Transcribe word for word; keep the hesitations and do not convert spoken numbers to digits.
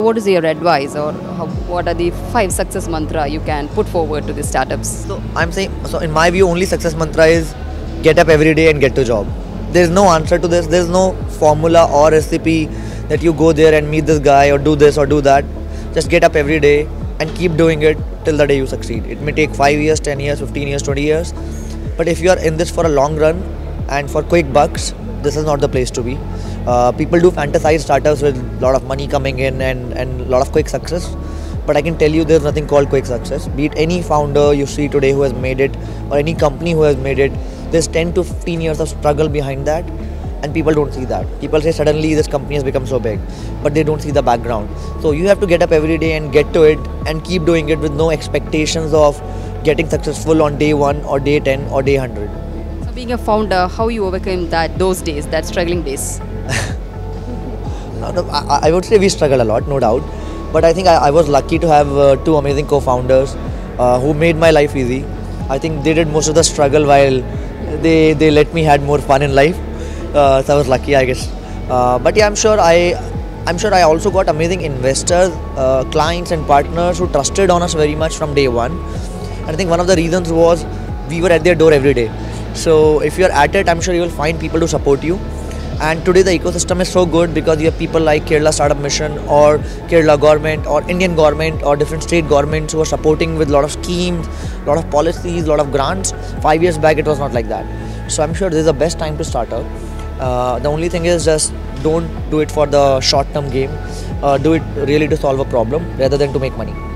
What is your advice, or how, what are the five success mantra you can put forward to the startups? So I'm saying, so in my view, only success mantra is get up every day and get to job. There's no answer to this. There's no formula or recipe that you go there and meet this guy or do this or do that. Just get up every day and keep doing it till the day you succeed. It may take five years, ten years, fifteen years, twenty years. But if you are in this for a long run and for quick bucks, this is not the place to be. Uh, people do fantasize startups with a lot of money coming in and and a lot of quick success. But I can tell you there's nothing called quick success. Be it any founder you see today who has made it, or any company who has made it, there's ten to fifteen years of struggle behind that, and people don't see that. People say suddenly this company has become so big, but they don't see the background. So you have to get up every day and get to it and keep doing it with no expectations of getting successful on day one or day ten or day one hundred. So being a founder, how you overcame that those days, that struggling days? No, no, I, I would say we struggle a lot, no doubt. But I think I, I was lucky to have uh, two amazing co-founders uh, who made my life easy. I think they did most of the struggle while they they let me had more fun in life. Uh, so I was lucky, I guess. Uh, but yeah, I'm sure I I'm sure I also got amazing investors, uh, clients and partners who trusted on us very much from day one. And I think one of the reasons was we were at their door every day. So if you're at it, I'm sure you will find people to support you. And today the ecosystem is so good because you have people like Kerala Startup Mission or Kerala government or Indian government or different state governments who are supporting with a lot of schemes, a lot of policies, a lot of grants. Five years back it was not like that. So I'm sure this is the best time to start out. Uh, the only thing is just don't do it for the short term game. Uh, do it really to solve a problem rather than to make money.